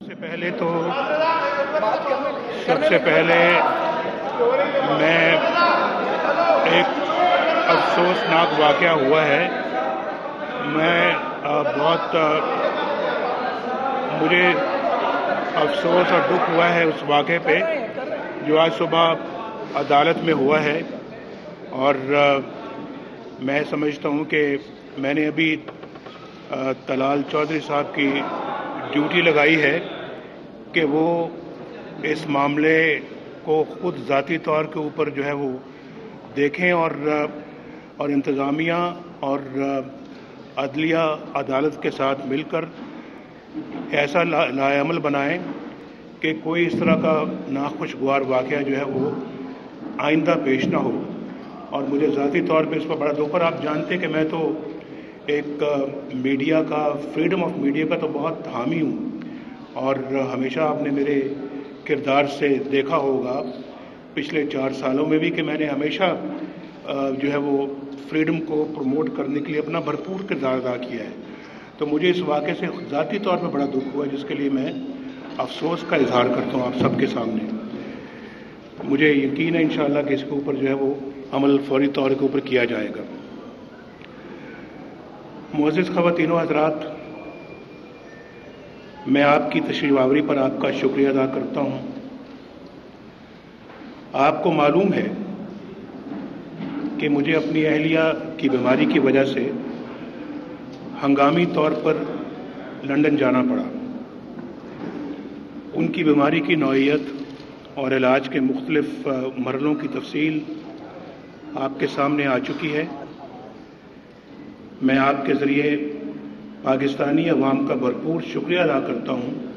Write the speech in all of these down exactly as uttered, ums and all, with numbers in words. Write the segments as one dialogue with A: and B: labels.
A: सबसे पहले तो सबसे पहले मैं एक अफसोसनाक वाक़या हुआ है। मैं आ, बहुत आ, मुझे अफसोस और दुख हुआ है उस वाक़े पे जो आज सुबह अदालत में हुआ है। और आ, मैं समझता हूँ कि मैंने अभी आ, तलाल चौधरी साहब की ड्यूटी लगाई है कि वो इस मामले को खुद ज़ाती तौर के ऊपर जो है वो देखें और और इंतज़ामिया और अदलिया अदालत के साथ मिलकर ऐसा ला, लाअमल बनाएं कि कोई इस तरह का नाखुशगवार वाक़या जो है वो आइंदा पेश ना हो। और मुझे ज़ाती तौर पे इस पर बड़ा दुख। और आप जानते हैं कि मैं तो एक मीडिया का, फ्रीडम ऑफ मीडिया का तो बहुत हामी हूँ। और हमेशा आपने मेरे किरदार से देखा होगा पिछले चार सालों में भी कि मैंने हमेशा जो है वो फ्रीडम को प्रमोट करने के लिए अपना भरपूर किरदार अदा किया है। तो मुझे इस वाक़े से ज़ाती तौर पर बड़ा दुख हुआ, जिसके लिए मैं अफसोस का इजहार करता हूँ आप सबके सामने। मुझे यकीन है इंशाअल्लाह कि इसके ऊपर जो है वो अमल फौरी तौर के ऊपर किया जाएगा। मुअज़्ज़िज़ ख़वातीनो हज़रात, मैं आपकी तशरीफ़ आवरी पर आपका शुक्रिया अदा करता हूँ। आपको मालूम है कि मुझे अपनी अहलिया की बीमारी की वजह से हंगामी तौर पर लंदन जाना पड़ा। उनकी बीमारी की नौइयत और इलाज के मुख्तलिफ मरलों की तफसील आपके सामने आ चुकी है। मैं आपके ज़रिए पाकिस्तानी अवाम का भरपूर शुक्रिया अदा करता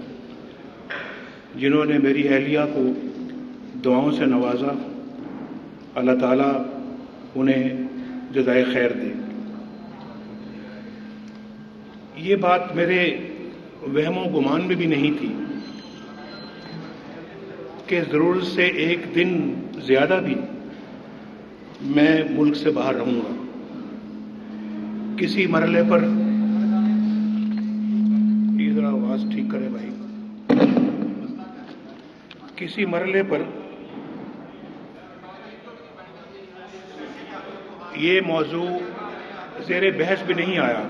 A: हूँ जिन्होंने मेरी अहलिया को दुआओं से नवाजा। अल्लाह ताला उन्हें जज़ाए खैर दे। ये बात मेरे वहमो गुमान में भी नहीं थी कि ज़रूरत से एक दिन ज़्यादा भी मैं मुल्क से बाहर रहूँगा। किसी मरले पर, ये ज़रा आवाज़ ठीक करें भाई, किसी मरले पर ये मौजू ज़ेरे बहस भी नहीं आया।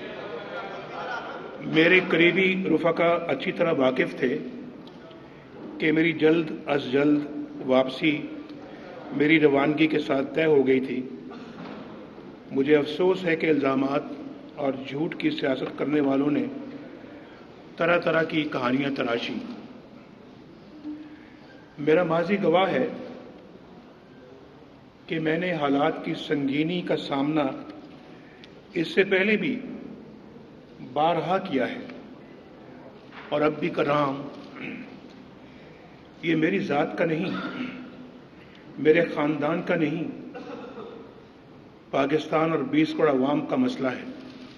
A: मेरे करीबी रुफ़का अच्छी तरह वाकिफ़ थे कि मेरी जल्द अज जल्द वापसी मेरी रवानगी के साथ तय हो गई थी। मुझे अफसोस है कि इल्ज़ामात और झूठ की सियासत करने वालों ने तरह तरह की कहानियां तराशी। मेरा माजी गवाह है कि मैंने हालात की संगीनी का सामना इससे पहले भी बारहा किया है और अब भी कर रहा हूं। ये मेरी ज़ात का नहीं, मेरे ख़ानदान का नहीं, पाकिस्तान और बीस करोड़ अवाम का मसला है।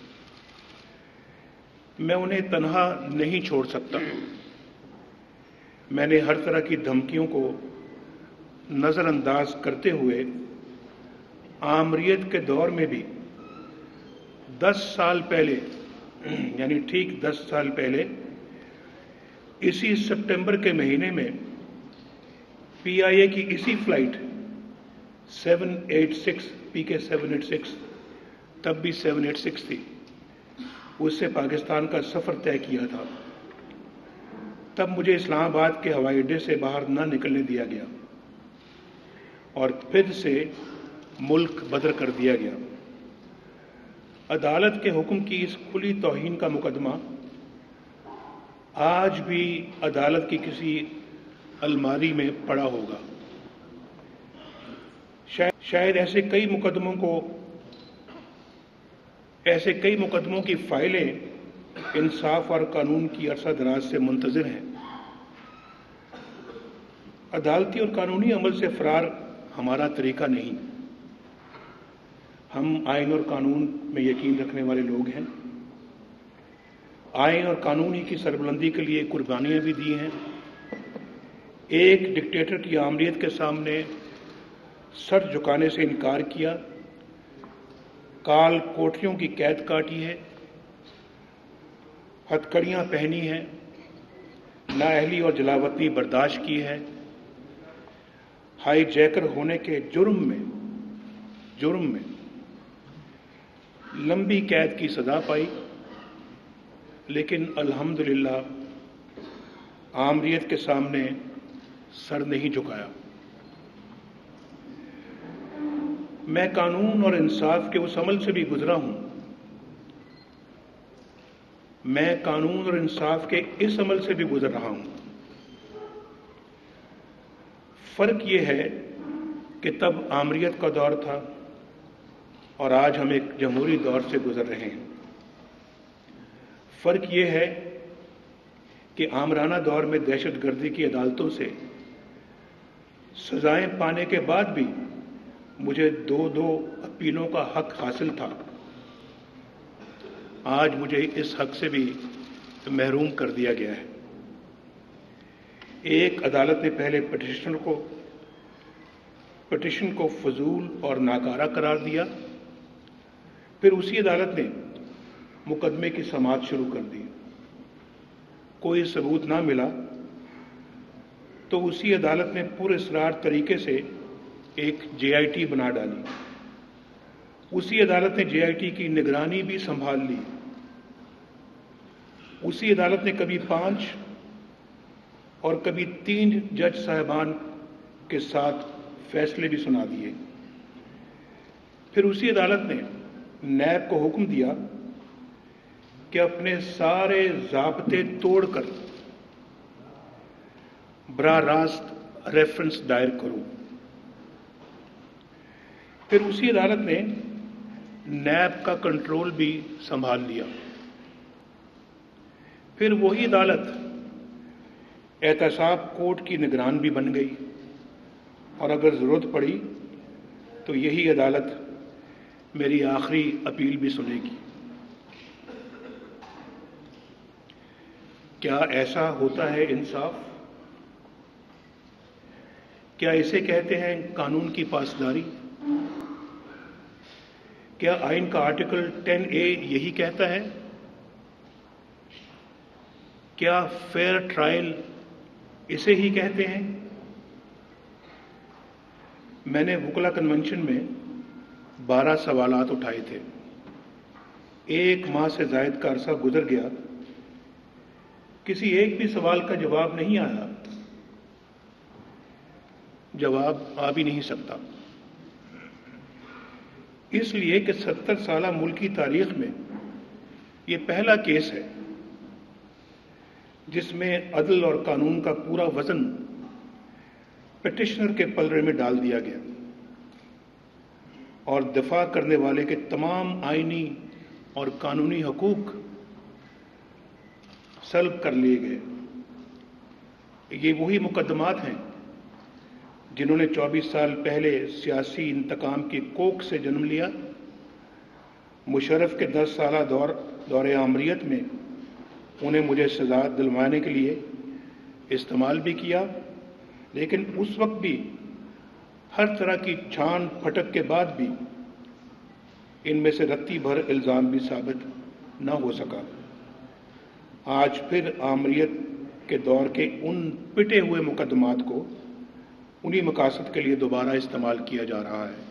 A: मैं उन्हें तन्हा नहीं छोड़ सकता। मैंने हर तरह की धमकियों को नज़रअंदाज करते हुए आमरीत के दौर में भी दस साल पहले, यानी ठीक दस साल पहले इसी सितंबर के महीने में पी आई ए की इसी flight seven eight six P K seven eight six, तब भी सेवन एट सिक्स थी, उससे पाकिस्तान का सफ़र तय किया था। तब मुझे इस्लामाबाद के हवाई अड्डे से बाहर न निकलने दिया गया और फिर से मुल्क बदर कर दिया गया। अदालत के हुक्म की इस खुली तौहीन का मुकदमा आज भी अदालत की किसी अलमारी में पड़ा होगा। शायद शायद ऐसे कई मुकदमों को ऐसे कई मुकदमों की फाइलें इंसाफ और कानून की अरसा दराज से मुंतज़िर हैं। अदालती और कानूनी अमल से फरार हमारा तरीका नहीं। हम आइन और कानून में यकीन रखने वाले लोग हैं। आइन और कानून ही की सरबुलंदी के लिए कुर्बानियां भी दी हैं। एक डिक्टेटर की आमरीत के सामने सर झुकाने से इनकार किया, काल कोठरियों की कैद काटी है, हथकड़ियां पहनी हैं, नाअहली और जलावतनी बर्दाश्त की है। हाई जैकर होने के जुर्म में जुर्म में लंबी कैद की सजा पाई, लेकिन अल्हम्दुलिल्लाह आमरीत के सामने सर नहीं झुकाया। मैं कानून और इंसाफ के उस अमल से भी गुजरा हूं मैं कानून और इंसाफ के इस अमल से भी गुजर रहा हूं। फर्क ये है कि तब आमरीत का दौर था और आज हम एक जमहूरी दौर से गुजर रहे हैं। फर्क ये है कि आमराना दौर में दहशतगर्दी की अदालतों से सजाएं पाने के बाद भी मुझे दो दो अपीलों का हक हासिल था। आज मुझे इस हक से भी महरूम कर दिया गया है। एक अदालत ने पहले पिटिशनर को पिटिशन को फजूल और नाकारा करार दिया, फिर उसी अदालत ने मुकदमे की समाअत शुरू कर दी। कोई सबूत ना मिला तो उसी अदालत ने पुरअसरार तरीके से एक जे आई टी बना डाली। उसी अदालत ने जे आई टी की निगरानी भी संभाल ली। उसी अदालत ने कभी पांच और कभी तीन जज साहिबान के साथ फैसले भी सुना दिए। फिर उसी अदालत ने नैब को हुक्म दिया कि अपने सारे ज़ाब्ते तोड़कर बराह रास्त रेफरेंस दायर करो। फिर उसी अदालत ने नैब का कंट्रोल भी संभाल लिया। फिर वही अदालत एहतसाब कोर्ट की निगरान भी बन गई और अगर ज़रूरत पड़ी तो यही अदालत मेरी आखिरी अपील भी सुनेगी। क्या ऐसा होता है इंसाफ? क्या इसे कहते हैं कानून की पासदारी? क्या आइन का आर्टिकल टेन ए यही कहता है? क्या फेयर ट्रायल इसे ही कहते हैं? मैंने वुकला कन्वेंशन में बारह सवालात उठाए थे। एक माह से जायद का अरसा गुजर गया, किसी एक भी सवाल का जवाब नहीं आया। जवाब आ भी नहीं सकता, इसलिए कि सत्तर साला मुल्की तारीख में ये पहला केस है जिसमें अदल और कानून का पूरा वजन पिटिशनर के पलड़े में डाल दिया गया और दफा करने वाले के तमाम आईनी और कानूनी हकूक सल्ब कर लिए गए। ये वही मुकदमात हैं जिन्होंने चौबीस साल पहले सियासी इंतकाम की कोख से जन्म लिया। मुशर्रफ के दस साला दौर दौरे आमरीत में उन्हें मुझे सजा दिलवाने के लिए इस्तेमाल भी किया, लेकिन उस वक्त भी हर तरह की छान फटक के बाद भी इनमें से रत्ती भर इल्ज़ाम भी साबित न हो सका। आज फिर आमरीत के दौर के उन पिटे हुए मुकदमात को उन्हीं मकासद के लिए दोबारा इस्तेमाल किया जा रहा है।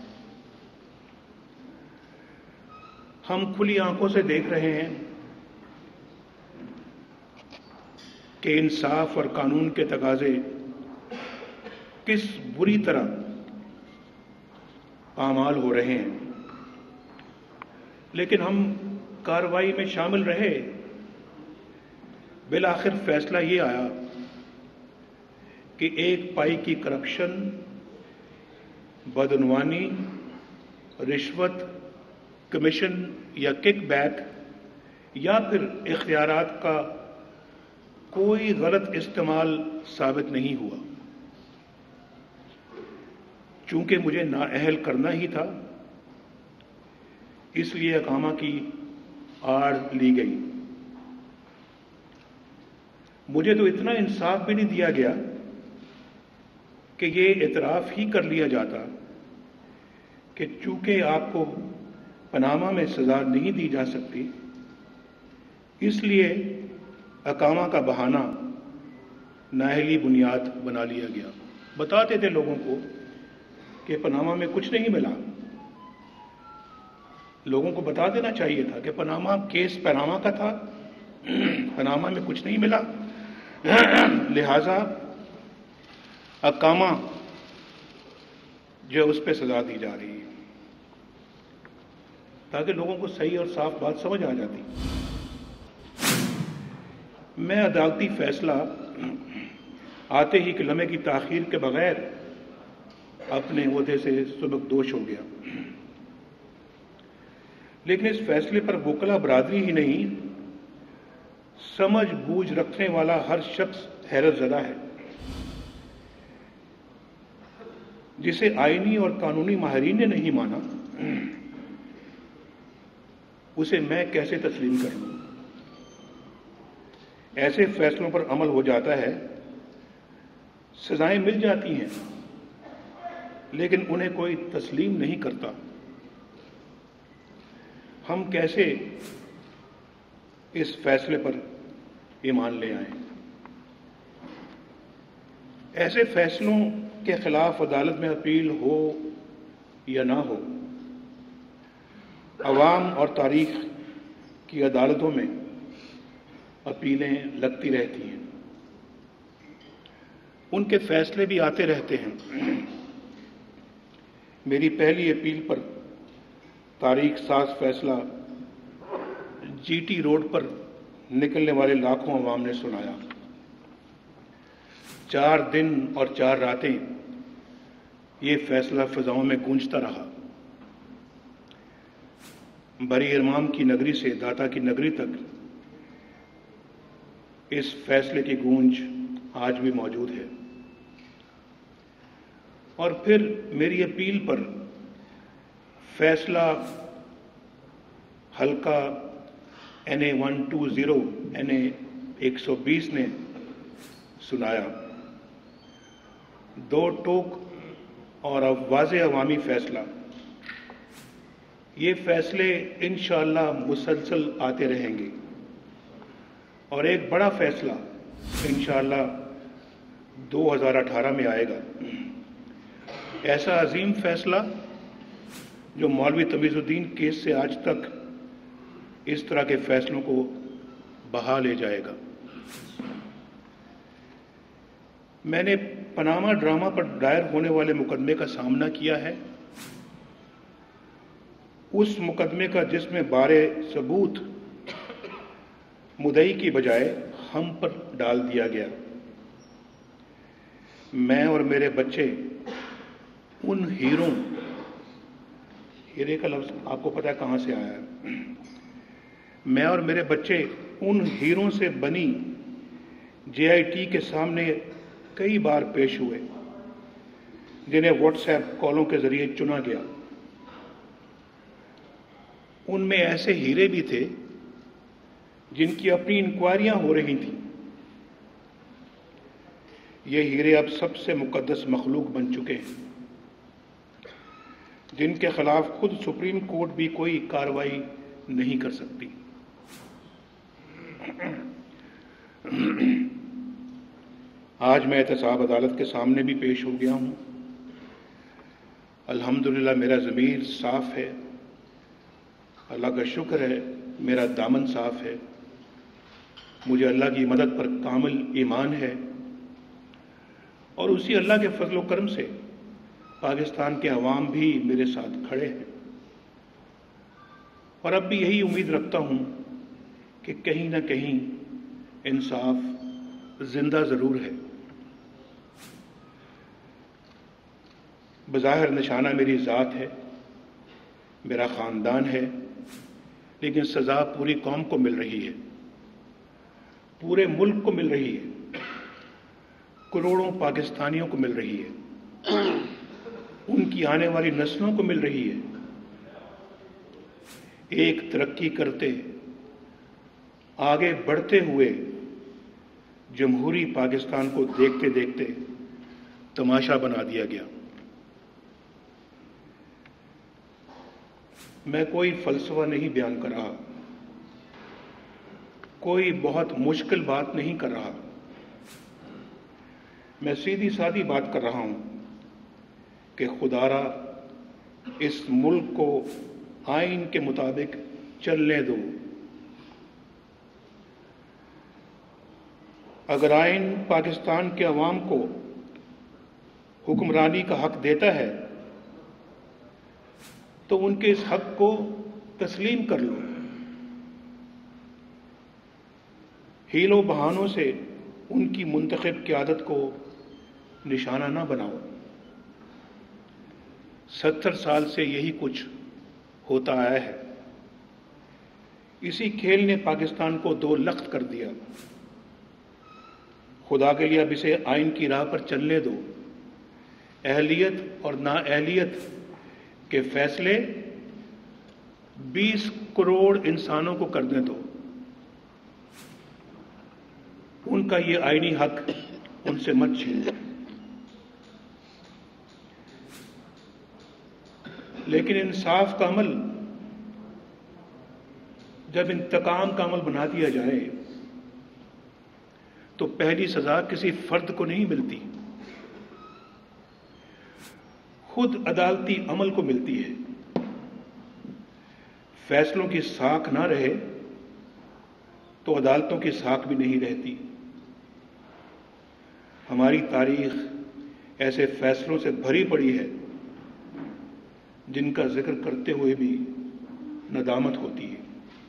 A: हम खुली आंखों से देख रहे हैं कि इंसाफ और कानून के तकाजे किस बुरी तरह पामाल हो रहे हैं, लेकिन हम कार्रवाई में शामिल रहे। बिल आखिर फैसला ये आया कि एक पाई की करप्शन, बदनवानी, रिश्वत, कमीशन या किकबैक या फिर इख्तियारात का कोई गलत इस्तेमाल साबित नहीं हुआ। चूंकि मुझे नाअहल करना ही था, इसलिए अकामा की आड़ ली गई। मुझे तो इतना इंसाफ भी नहीं दिया गया कि ये इतराफ ही कर लिया जाता कि चूंकि आपको पनामा में सजा नहीं दी जा सकती, इसलिए अकामा का बहाना نااہلی بنیاد بنا لیا گیا. بتاتے تھے لوگوں کو کہ پاناما میں کچھ نہیں ملا. لوگوں کو بتا دینا چاہیے تھا کہ پاناما کیس پاناما کا تھا, پاناما میں کچھ نہیں ملا, لہذا اقامہ جو اس پہ سزا دی جا رہی ہے, تاکہ لوگوں کو صحیح اور صاف بات سمجھ آ جاتی. میں عدالتی فیصلہ آتے ہی ایک لمحے کی تاخیر کے بغیر اپنے عہدے سے سبکدوش ہو گیا. لیکن اس فیصلے پر وکلا برادری ہی نہیں, سمجھ بوجھ رکھنے والا ہر شخص حیرت زدہ ہے. جسے آئینی اور قانونی ماہرین نے نہیں مانا, اسے میں کیسے تسلیم کر لوں؟ ایسے فیصلوں پر عمل ہو جاتا ہے, سزائیں مل جاتی ہیں, لیکن انہیں کوئی تسلیم نہیں کرتا. ہم کیسے اس فیصلے پر ایمان لے آئیں؟ ایسے فیصلوں کے خلاف عدالت میں اپیل ہو یا نہ ہو, عوام اور تاریخ کی عدالتوں میں اپیلیں لگتی رہتی ہیں, ان کے فیصلے بھی آتے رہتے ہیں. میری پہلی اپیل پر تاریخ ساز فیصلہ جی ٹی روڈ پر نکلنے والے لاکھوں عوام نے سنایا. چار دن اور چار راتیں یہ فیصلہ فضاؤں میں گونجتا رہا. بری ارمام کی نگری سے داتا کی نگری تک اس فیصلے کی گونج آج بھی موجود ہے. اور پھر میری اپیل پر فیصلہ حلقہ N A one two zero N A ایک سو بیس نے سنایا. دو ٹوک اور اب واضح عوامی فیصلہ, یہ فیصلے انشاءاللہ مسلسل آتے رہیں گے. اور ایک بڑا فیصلہ انشاءاللہ دو ہزار اٹھارہ میں آئے گا, ایسا عظیم فیصلہ جو مولوی تمیز الدین کیس سے آج تک اس طرح کے فیصلوں کو بہا لے جائے گا. میں نے پاناما ڈرامہ پر دائر ہونے والے مقدمے کا سامنا کیا ہے, اس مقدمے کا جس میں بارے ثبوت مدعی کی بجائے ہم پر ڈال دیا گیا. میں اور میرے بچے ان ہیروں, ہیرے کا لفظ آپ کو پتہ ہے کہاں سے آیا ہے, میں اور میرے بچے ان ہیروں سے بنی جے آئی ٹی کے سامنے کئی بار پیش ہوئے جنہیں واٹس ایپ کالوں کے ذریعے چنا گیا. ان میں ایسے ہیرے بھی تھے جن کی اپنی انکوائریاں ہو رہی تھیں. یہ ہیرے اب سب سے مقدس مخلوق بن چکے ہیں, جن کے خلاف خود سپریم کورٹ بھی کوئی کارروائی نہیں کر سکتی. آج میں احتساب عدالت کے سامنے بھی پیش ہو گیا ہوں. الحمدللہ میرا ضمیر صاف ہے, اللہ کا شکر ہے میرا دامن صاف ہے, مجھے اللہ کی مدد پر کامل ایمان ہے, اور اسی اللہ کے فضل و کرم سے پاکستان کے عوام بھی میرے ساتھ کھڑے ہیں. اور اب بھی یہی امید رکھتا ہوں کہ کہیں نہ کہیں انصاف زندہ ضرور ہے. بظاہر نشانہ میری ذات ہے, میرا خاندان ہے, لیکن سزا پوری قوم کو مل رہی ہے, پورے ملک کو مل رہی ہے, کروڑوں پاکستانیوں کو مل رہی ہے, ان کی آنے والی نسلوں کو مل رہی ہے. ایک ترقی کرتے, آگے بڑھتے ہوئے جمہوری پاکستان کو دیکھتے دیکھتے تماشا بنا دیا گیا. میں کوئی فلسفہ نہیں بیان کر رہا, کوئی بہت مشکل بات نہیں کر رہا. میں سیدھی سادی بات کر رہا ہوں کہ خدارا اس ملک کو آئین کے مطابق چلنے دو. اگر آئین پاکستان کے عوام کو حکمرانی کا حق دیتا ہے تو ان کے اس حق کو تسلیم کر لو. ہیل و بہانوں سے ان کی منتخب قیادت کو نشانہ نہ بناؤ. ستر سال سے یہی کچھ ہوتا آیا ہے. اسی کھیل نے پاکستان کو دو لخت کر دیا. خدا کے لیے اب اسے آئین کی راہ پر چلنے دو. اہلیت اور نااہلیت کے فیصلے بیس کروڑ انسانوں کو کرنے دو. ان کا یہ آئینی حق ان سے مت چھینو. لیکن انصاف کا عمل جب انتقام کا عمل بنا دیا جائے تو پہلی سزا کسی فرد کو نہیں ملتی، خود عدالتی عمل کو ملتی ہے. فیصلوں کی ساکھ نہ رہے تو عدالتوں کی ساکھ بھی نہیں رہتی. ہماری تاریخ ایسے فیصلوں سے بھری پڑی ہے جن کا ذکر کرتے ہوئے بھی ندامت ہوتی ہے.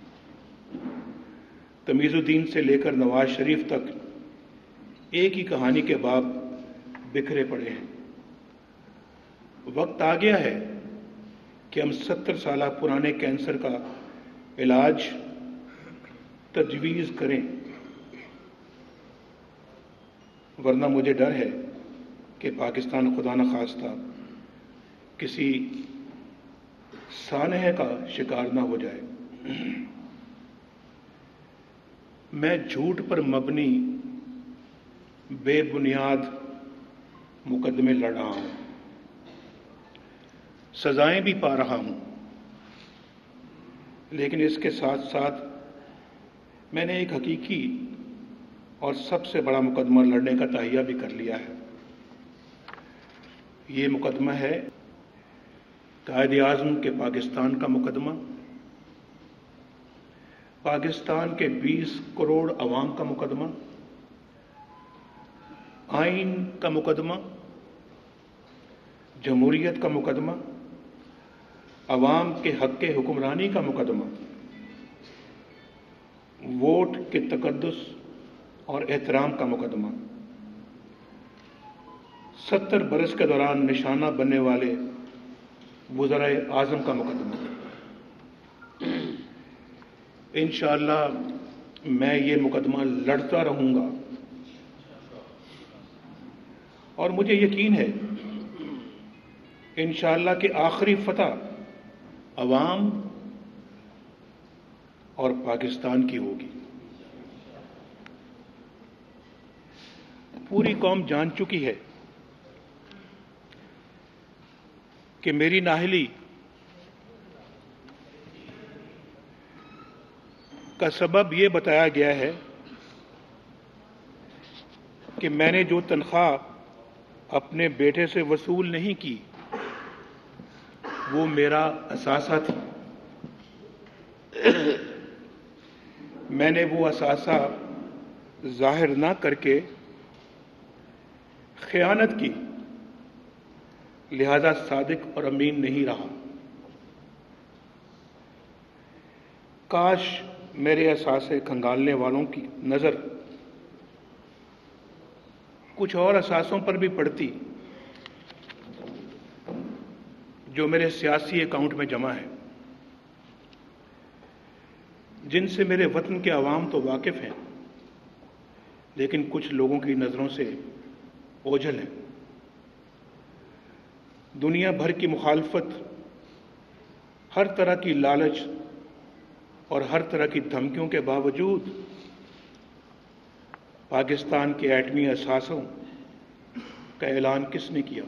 A: تمیز الدین سے لے کر نواز شریف تک ایک ہی کہانی کے باب بکھرے پڑے ہیں. وقت آ گیا ہے کہ ہم ستر سالہ پرانے کینسر کا علاج تجویز کریں، ورنہ مجھے ڈر ہے کہ پاکستان خدا نخواستہ کسی سانحے کا شکار نہ ہو جائے. میں جھوٹ پر مبنی بے بنیاد مقدمے لڑ رہا ہوں، سزائیں بھی پا رہا ہوں، لیکن اس کے ساتھ ساتھ میں نے ایک حقیقی اور سب سے بڑا مقدمہ لڑنے کا تہیہ بھی کر لیا ہے. یہ مقدمہ ہے قائد اعظم کے پاکستان کا مقدمہ، پاکستان کے بیس کروڑ عوام کا مقدمہ، آئین کا مقدمہ، جمہوریت کا مقدمہ، عوام کے حق کے حکمرانی کا مقدمہ، ووٹ کے تقدس اور احترام کا مقدمہ، ستر برس کے دوران نشانہ بننے والے وزرائے اعظم کا مقدمہ. انشاءاللہ میں یہ مقدمہ لڑتا رہوں گا اور مجھے یقین ہے انشاءاللہ کہ آخری فتح عوام اور پاکستان کی ہوگی. پوری قوم جان چکی ہے کہ میری نااہلی کا سبب یہ بتایا گیا ہے کہ میں نے جو تنخواہ اپنے بیٹے سے وصول نہیں کی وہ میرا اثاثہ تھی. میں نے وہ اثاثہ ظاہر نہ کر کے خیانت کی، لہذا صادق اور امین نہیں رہا. کاش میرے اثاثے کھنگالنے والوں کی نظر کچھ اور اثاثوں پر بھی پڑتی جو میرے سیاسی اکاؤنٹ میں جمع ہے، جن سے میرے وطن کے عوام تو واقف ہیں لیکن کچھ لوگوں کی نظروں سے اوجھل ہیں. دنیا بھر کی مخالفت، ہر طرح کی لالچ اور ہر طرح کی دھمکیوں کے باوجود پاکستان کے ایٹمی اثاثوں کا اعلان کس نے کیا؟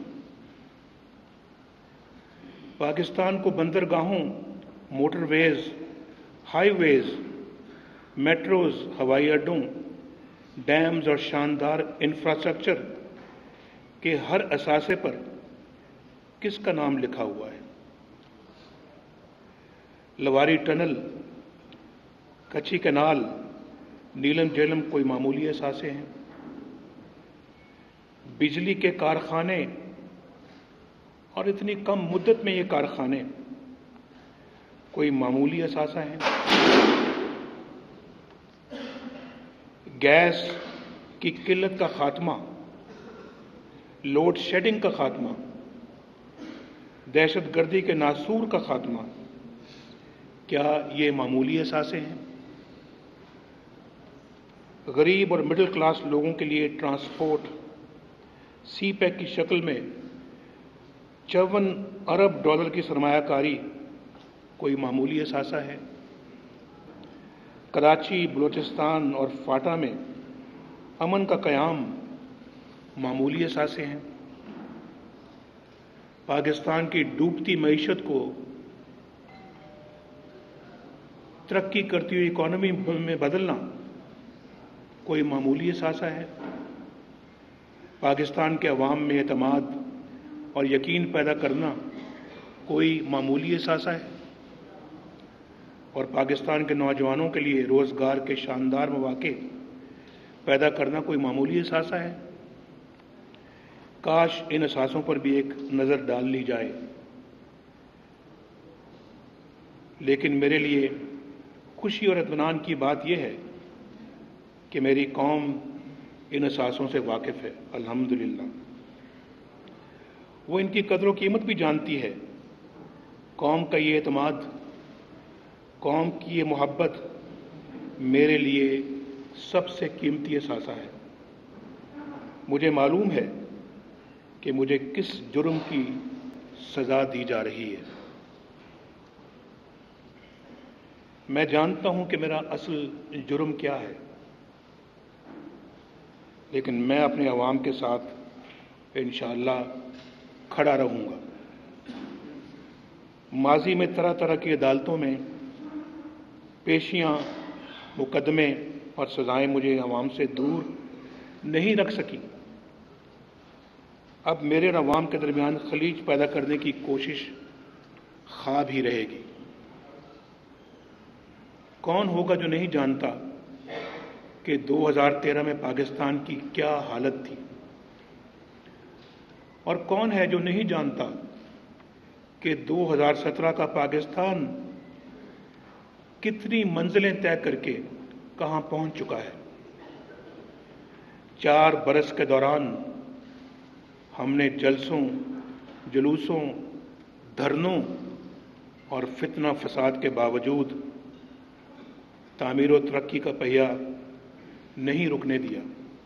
A: پاکستان کو بندرگاہوں، motorways, highways, metros, ہوائی اڈوں، ڈیمز اور شاندار انفراسٹرکچر کہ ہر اثاثے پر کس کا نام لکھا ہوا ہے۔ لواری ٹنل، کچھی کینال، نیلم جیلم کوئی معمولی اثاثے ہیں؟ بجلی کے کارخانے، اور اتنی کم مدت میں یہ کارخانے کوئی معمولی اثاثہ ہیں؟ گیس کی قلت کا خاتمہ، لوڈ شیڈنگ کا خاتمہ، دہشت گردی کے ناسور کا خاتمہ، کیا یہ معمولی اثاثے ہیں؟ غریب اور مڈل کلاس لوگوں کے لیے ٹرانسپورٹ سی پیک کی شکل میں چون ارب ڈالر کی سرمایہ کاری کوئی معمولی اثاثہ ہے؟ کراچی، بلوچستان اور فاٹا میں امن کا قیام معمولی اثاثے ہیں؟ پاکستان کی ڈوبتی معیشت کو ترقی کرتی ہوئی اکانومی میں بدلنا کوئی معمولی اثاثہ ہے؟ پاکستان کے عوام میں اعتماد اور یقین پیدا کرنا کوئی معمولی اثاثہ ہے؟ اور پاکستان کے نوجوانوں کے لیے روزگار کے شاندار مواقع پیدا کرنا کوئی معمولی اثاثہ ہے؟ کاش ان اثاثوں پر بھی ایک نظر ڈال لی جائے، لیکن میرے لیے خوشی اور اطمینان کی بات یہ ہے کہ میری قوم ان اثاثوں سے واقف ہے، الحمدللہ۔ وہ ان کی قدر و قیمت بھی جانتی ہے۔ قوم کا یہ اعتماد، قوم کی یہ محبت میرے لیے سب سے قیمتی اثاثہ ہے۔ مجھے معلوم ہے کہ مجھے کس جرم کی سزا دی جا رہی ہے۔ میں جانتا ہوں کہ میرا اصل جرم کیا ہے، لیکن میں اپنے عوام کے ساتھ انشاءاللہ کھڑا رہوں گا۔ ماضی میں طرح طرح کی عدالتوں میں پیشیاں، مقدمے اور سزائیں مجھے عوام سے دور نہیں رکھ سکیں۔ اب میرے اور عوام کے درمیان خلیج پیدا کرنے کی کوشش خواب ہی رہے گی۔ کون ہوگا جو نہیں جانتا کہ دو ہزار تیرہ میں پاکستان کی کیا حالت تھی، اور کون ہے جو نہیں جانتا کہ دو ہزار سترہ کا پاکستان کتنی منزلیں طے کر کے کہاں پہنچ چکا ہے۔ چار برس کے دوران ہم نے جلسوں، جلوسوں، دھرنوں اور فتنہ فساد کے باوجود تعمیر و ترقی کا پہیہ نہیں رکنے دیا۔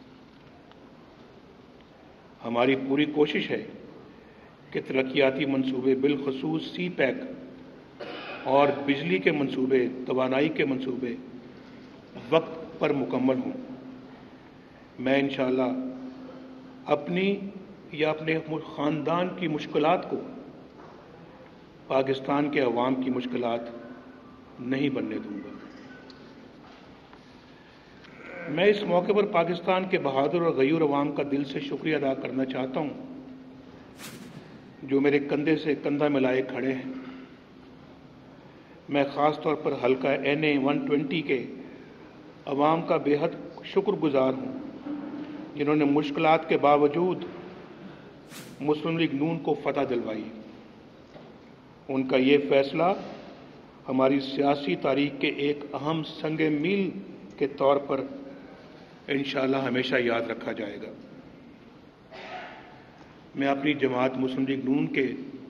A: ہماری پوری کوشش ہے کہ ترقیاتی منصوبے، بالخصوص سی پیک اور بجلی کے منصوبے، توانائی کے منصوبے وقت پر مکمل ہوں۔ میں انشاءاللہ اپنی یا اپنے خاندان کی مشکلات کو پاکستان کے عوام کی مشکلات نہیں بننے دوں گا۔ میں اس موقع پر پاکستان کے بہادر اور غیور عوام کا دل سے شکریہ ادا کرنا چاہتا ہوں، جو میرے کندھے سے کندھا ملائے کھڑے ہیں۔ میں خاص طور پر حلقہ این اے ون ٹوینٹی کے عوام کا بے حد شکر گزار ہوں، جنہوں نے مشکلات کے باوجود مسلم لیگ نون کو فتح دلوائی۔ ان کا یہ فیصلہ ہماری سیاسی تاریخ کے ایک اہم سنگ میل کے طور پر انشاءاللہ ہمیشہ یاد رکھا جائے گا۔ میں اپنی جماعت مسلم لیگ نون کے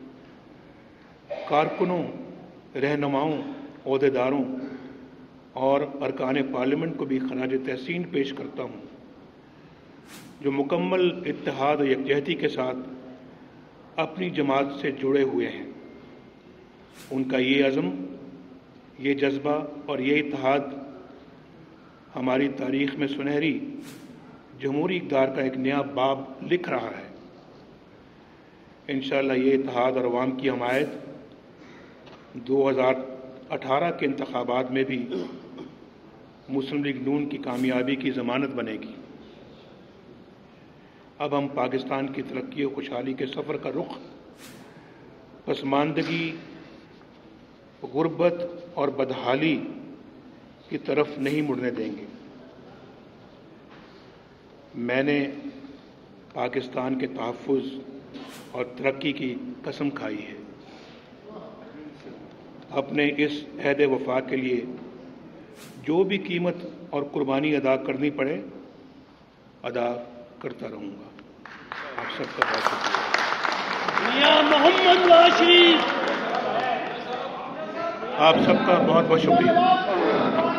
A: کارکنوں، رہنماؤں، عہدیداروں اور ارکان پارلیمنٹ کو بھی خراج تحسین پیش کرتا ہوں، جو مکمل اتحاد و یکجہتی کے ساتھ اپنی جماعت سے جڑے ہوئے ہیں۔ ان کا یہ عزم، یہ جذبہ اور یہ اتحاد ہماری تاریخ میں سنہری جمہوری اقدار کا ایک نیا باب لکھ رہا ہے۔ انشاءاللہ یہ اتحاد اور عوام کی حمایت دو ہزار اٹھارہ کے انتخابات میں بھی مسلم لیگ نون کی کامیابی کی ضمانت بنے گی۔ اب ہم پاکستان کی ترقی و خوشحالی کے سفر کا رخ پسماندگی، غربت اور بدحالی کی طرف نہیں مڑنے دیں گے۔ میں نے پاکستان کے تحفظ اور ترقی کی قسم کھائی ہے۔ اپنے اس عہد وفا کے لیے جو بھی قیمت اور قربانی ادا کرنی پڑے ادا کرتا رہوں گا۔ آپ سب کا بہت شکریہ۔
B: میاں محمد راشد،
A: آپ سب کا بہت بہت شکریہ۔